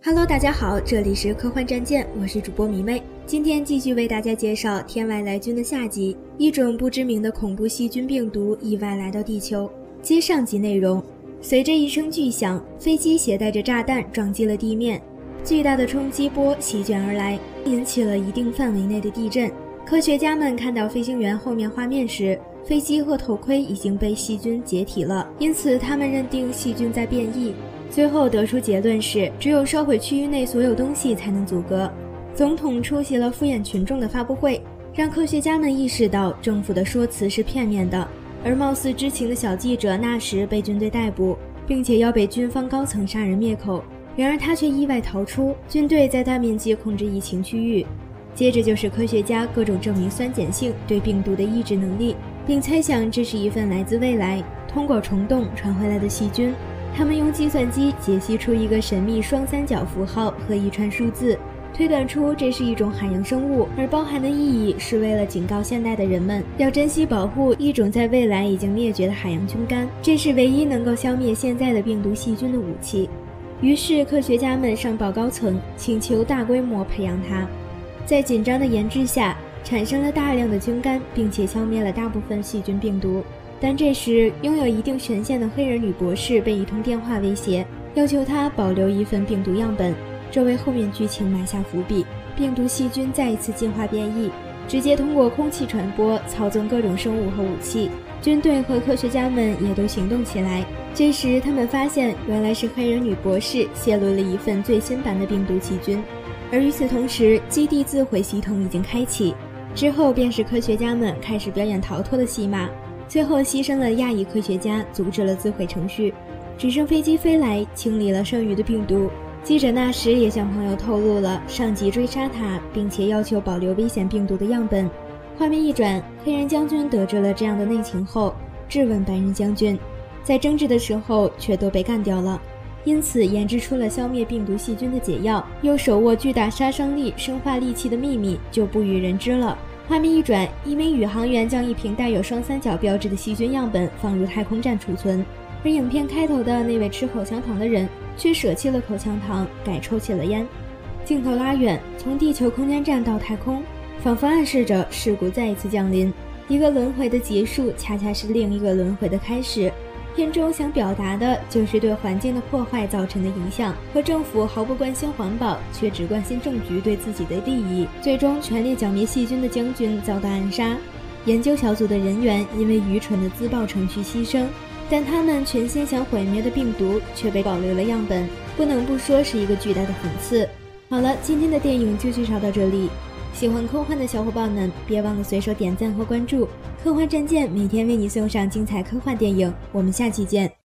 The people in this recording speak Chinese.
Hello， 大家好，这里是科幻战舰，我是主播迷妹。今天继续为大家介绍天外来军的下集，一种不知名的恐怖细菌病毒意外来到地球。接上集内容，随着一声巨响，飞机携带着炸弹撞击了地面，巨大的冲击波席卷而来，引起了一定范围内的地震。科学家们看到飞行员后面画面时，飞机和头盔已经被细菌解体了，因此他们认定细菌在变异。最后得出结论是，只有烧毁区域内所有东西才能阻隔。总统出席了敷衍群众的发布会，让科学家们意识到政府的说辞是片面的。而貌似知情的小记者纳什被军队逮捕，并且要被军方高层杀人灭口，然而他却意外逃出，军队在大面积控制疫情区域。接着就是科学家各种证明酸碱性对病毒的抑制能力，并猜想这是一份来自未来通过虫洞传回来的细菌。他们用计算机解析出一个神秘双三角符号和一串数字，推断出这是一种海洋生物，而包含的意义是为了警告现代的人们要珍惜保护一种在未来已经灭绝的海洋菌干，这是唯一能够消灭现在的病毒细菌的武器。于是科学家们上报高层，请求大规模培养它。在紧张的研制下，产生了大量的菌干，并且消灭了大部分细菌病毒。但这时，拥有一定权限的黑人女博士被一通电话威胁，要求她保留一份病毒样本，这为后面剧情埋下伏笔。病毒细菌再一次进化变异，直接通过空气传播，操纵各种生物和武器。军队和科学家们也都行动起来。这时，他们发现原来是黑人女博士泄露了一份最新版的病毒细菌，而与此同时，基地自毁系统已经开启。之后便是科学家们开始表演逃脱的戏码。最后牺牲了亚裔科学家，阻止了自毁程序，只剩飞机飞来，清理了剩余的病毒。记者纳什也向朋友透露了上级追杀他，并且要求保留危险病毒的样本。画面一转，黑人将军得知了这样的内情后，质问白人将军，在争执的时候却都被干掉了，因此研制出了消灭病毒细菌的解药，又手握巨大杀伤力、生化利器的秘密就不与人知了。画面一转，一名宇航员将一瓶带有双三角标志的细菌样本放入太空站储存，而影片开头的那位吃口香糖的人却舍弃了口香糖，改抽起了烟。镜头拉远，从地球空间站到太空，仿佛暗示着事故再一次降临。一个轮回的结束，恰恰是另一个轮回的开始。片中想表达的就是对环境的破坏造成的影响，和政府毫不关心环保，却只关心政局对自己的利益，最终全力剿灭细菌的将军遭到暗杀。研究小组的人员因为愚蠢的自爆程序牺牲，但他们全心想毁灭的病毒却被保留了样本，不能不说是一个巨大的讽刺。好了，今天的电影就介绍到这里。喜欢科幻的小伙伴们，别忘了随手点赞和关注。科幻战舰每天为你送上精彩科幻电影，我们下期见。